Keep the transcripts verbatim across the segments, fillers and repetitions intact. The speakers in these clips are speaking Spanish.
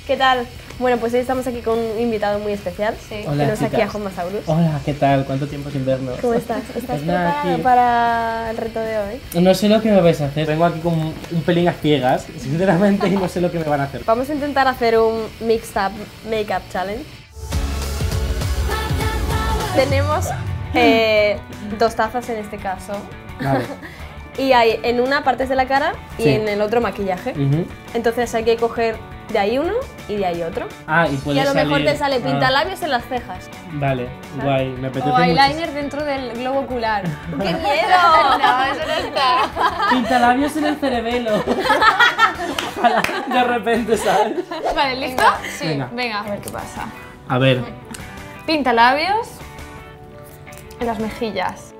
¿Qué tal? Bueno, pues hoy estamos aquí con un invitado muy especial. Sí. Hola, Tenemos aquí a chicas. Juanmasaurus. Hola, ¿qué tal? ¿Cuánto tiempo sin vernos? ¿Cómo estás? ¿Estás Pues nada, preparado aquí. para el reto de hoy? No sé lo que me vais a hacer. Vengo aquí con un pelín a ciegas, sinceramente, y no sé lo que me van a hacer. Vamos a intentar hacer un Mixed Up Makeup Challenge. Tenemos eh, dos tazas en este caso. Vale. Y hay en una partes de la cara y Sí. en el otro maquillaje. Ujú. Entonces hay que coger de ahí uno y de ahí otro. Ah, y puede Y a lo mejor salir- te sale ah, pintalabios en las cejas. Vale, guay, me apetece O mucho. eyeliner dentro del globo ocular. ¡Qué miedo! No, eso no está. Pintalabios en el cerebelo. Ojalá, de repente, ¿sabes? Vale, ¿listo? Sí. Venga. Venga, a ver qué pasa. A ver. Pinta labios en las mejillas.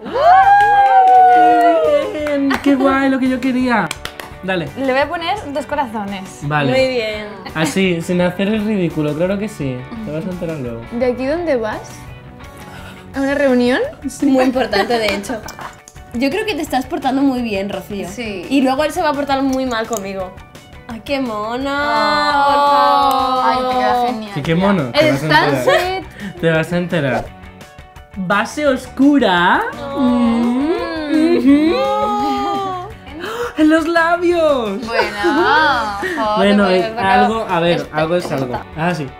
¡Qué bien! ¡Qué guay lo que yo quería! Dale. Le voy a poner dos corazones. Vale. Muy bien. Así, sin hacer el ridículo, claro que sí. Te vas a enterar luego. ¿De aquí dónde vas? ¿A una reunión? Muy importante, de hecho. Yo creo que te estás portando muy bien, Rocío. Sí. Y luego él se va a portar muy mal conmigo. ¡Ay, qué mona! Oh. Por favor. Ay, te queda genial. Sí, qué mono. Te vas a Es tan enterar. sweet. Te vas a enterar. Base oscura. Mm. Ujú. En los labios. Bueno, joder, Bueno, pues, eh, sacado algo, a ver, algo es algo. Ah, sí.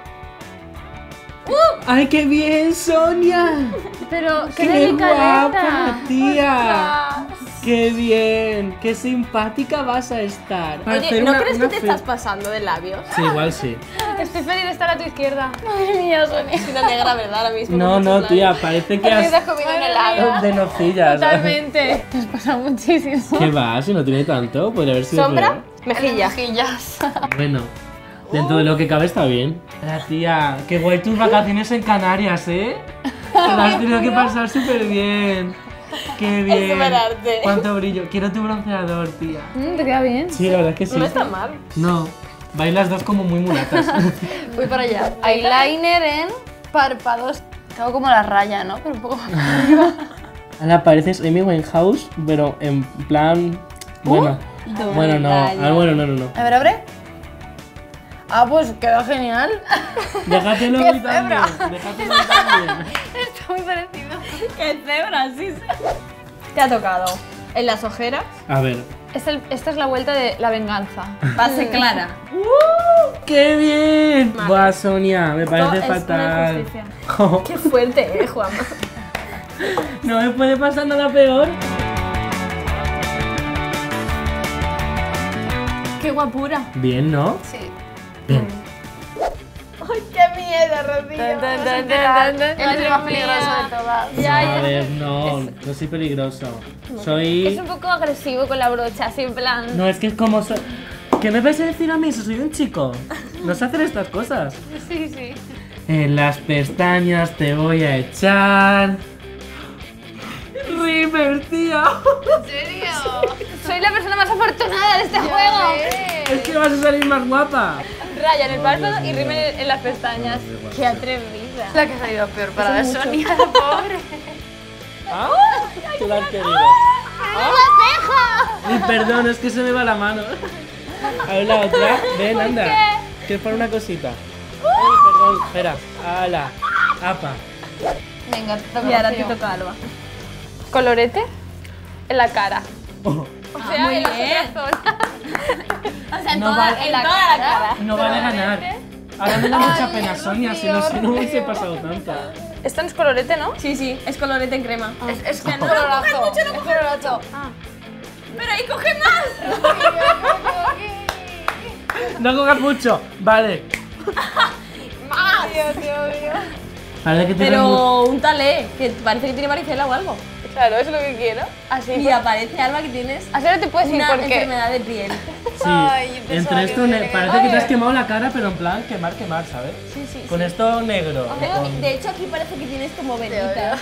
¡Ay, qué bien, Sonia! Pero qué, ¡Qué delicadeza. guapa, tía! ¡Qué bien! ¡Qué simpática vas a estar! Para Oye, hacer ¿no una- crees que una te fe- estás pasando de labios? Sí, igual sí. Estoy feliz de estar a tu izquierda. Madre mía, Sonia. Es una negra, ¿verdad? Ahora mismo. No, con no, muchos tía, labios. parece que Parece que te has has... comido un helado. de nocillas. Totalmente. Nos pasa muchísimo. ¿Qué va? Si no tiene tanto, podría haber sido ¿Sombra? peor. Mejilla. Mejillas. Bueno, dentro de lo que cabe está bien. La tía, qué guay tus vacaciones en Canarias, ¿eh? Te las has tenido que pasar súper bien. Qué bien. superarte. Cuánto brillo. Quiero tu bronceador, tía. Mm, ¿Te queda bien? Sí, la verdad es que sí. No está mal. No, vais las dos como muy mulatas. Voy para allá. Eyeliner en párpados. Hago como la raya, ¿no? Pero un poco más arriba. Ahora pareces Amy Winehouse, pero en plan... Bueno, bueno, no. Ah, bueno, no, no, no. A ver, abre. Ah, pues queda genial. Déjatelo ¡Qué a mí también. cebra! Déjatelo a mí también. Está muy parecido. ¡Qué cebra, sí! Te ha tocado. En las ojeras, A ver. Es el- esta es la vuelta de la venganza. base clara. ¡Qué bien! Vale. Buah, Sonia, me parece Esto es una fatal. injusticia. Jo, Qué fuerte, eh, Juanma. no me puede pasar nada peor. Qué guapura. Bien, ¿no? Sí. Bien. ¡Ay, qué miedo, Rocío! El hombre más peligroso de todas. Ya, A ya. ver, no, no soy peligroso. Es Soy... un poco agresivo con la brocha, así en plan. No, es que es como soy... ¿Qué me vais a decir a mí si soy un chico? No sé hacer estas cosas. Sí, sí. En las pestañas te voy a echar... River, tío. ¿En serio? Soy la persona más afortunada de este juego. Es que vas a salir más guapa. Raya en el párpado y rime en las pestañas. Qué atrevida. La que ha salido peor para la Sonia, la pobre. ¿Ah? Tú la has querido. ¡La ceja! Y perdón, es que se me va la mano. A ver la otra. Ven, anda. Que es para una cosita. Ay, perdón, espera. Ala. Apa. Venga, te toca. Y ahora te Rocío. toca Alba. Colorete en la cara. Oh, O sea, muy en la bien. otra zona. O sea, en No toda, vale. en toda la cara. no vale ganar. Ahora me da mucha Ay, pena, Rocío, Sonia. Si no, si no hubiese Rocío. pasado tanto. Esto no es colorete, ¿no? Sí, sí, es colorete en crema. Es, es que no. colorazo. No cojas mucho, no es colorazo. ¡Pero ahí coge más! No cojas mucho. Vale. ¡Más! Dios, Dios, Dios. Parece que tienes Pero un talé, que parece que tiene varicela o algo. Claro, es lo que quiero. Así. Mira, parece, Alba, que tienes Así no te puedes ir una porque. enfermedad de piel. mu- Sí. Ay, yo pensaba Entre que esto me ne- tenía- parece que te has Ay. quemado la cara, pero en plan quemar, quemar, ¿sabes? Sí, sí. Con esto negro. Tengo- con- de hecho, aquí parece que tienes como venitas.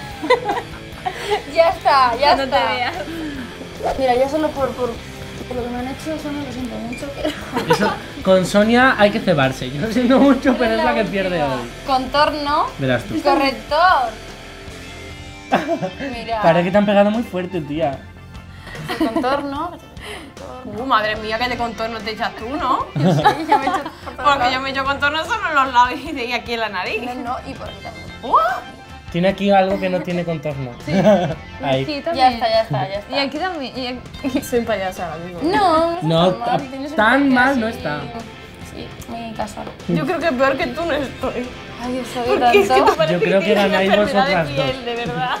Ya está, ya No te está. veas. Mira, ya solo por, por, por lo que me han hecho, eso no lo siento mucho. Pero... Eso, con Sonia hay que cebarse. Yo no siento mucho, pero es la que pierde hoy. Contorno. Verás tú. Corrector. Mira. Parece que te han pegado muy fuerte, tía. El contorno. Uh, madre mía, que de contorno te echas tú, ¿no? Sí, yo me he hecho por todos Porque lados. yo me echo contorno solo en los lados y aquí en la nariz. No, no, y por aquí también. Tiene aquí algo que no tiene contorno. Y Ahí. aquí Ya también. está, ya está, ya está. Y aquí también. Y aquí... Soy payasa ahora mismo. No, No, está mal, tienes el tan toque mal así. no está. Sí, muy casual. Yo creo que peor que tú no estoy. Ay, eso Porque es que tú pareces Yo creo que tienes una ganáis enfermedad vosotras de dos. piel, de verdad.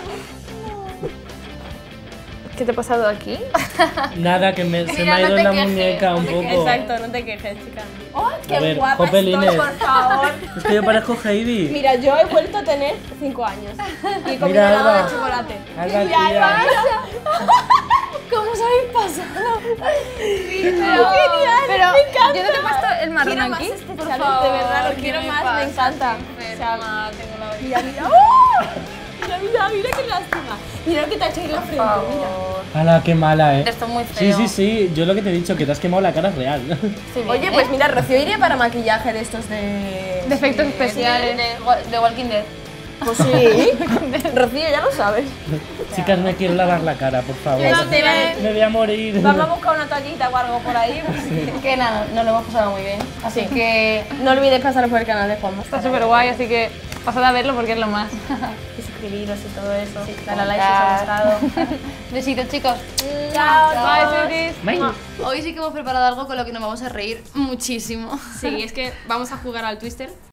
¿Qué te ha pasado aquí? Nada, que me, se me Mira, ha no ido te la quejes, muñeca un poco. Exacto, no te quejes, chica. ¡Oh, A qué ver, guapa Jopelines. estoy, por favor! Es que yo parezco Heidi. Mira, yo he vuelto a tener cinco años y he comido Mira, helado Alba. de chocolate. Alba, Mira, tía. Alba. ¿Cómo os habéis pasado? Pero, Pero me encanta. yo no te he puesto el marrón Quiero más aquí. este Por challenge, favor, de verdad, lo ¿qué quiero me más, pasa? me encanta. Estoy O sea, enferma, tengo la Mira, mira. ¡Oh! Mira, mira, mira qué lástima. Mira lo que te ha hecho ahí en la frente, Por mira. favor. Hala, qué mala, eh. Esto es muy Sí, feo. sí, sí. Yo lo que te he dicho, que te has quemado la cara es real. Estoy bien, Oye, ¿eh? pues mira, Rocío iría para maquillaje de estos de... De efectos Sí, especiales. De, de Walking Dead. Pues sí. Rocío, ya lo sabes. Chicas, me quiero lavar la cara, por favor. Yo también. Me voy a morir. Vamos a buscar una toallita o algo por ahí. Que nada, nos lo hemos pasado muy bien. Así que No olvidéis pasar por el canal de Juanma. está súper guay, así que pasad a verlo porque es lo más. Y suscribiros y todo eso. Sí, Dale a like si os ha gustado. Besitos, chicos. Chao. Bye, sweeties. Bye. Hoy sí que hemos preparado algo con lo que nos vamos a reír muchísimo. Sí, es que vamos a jugar al Twister.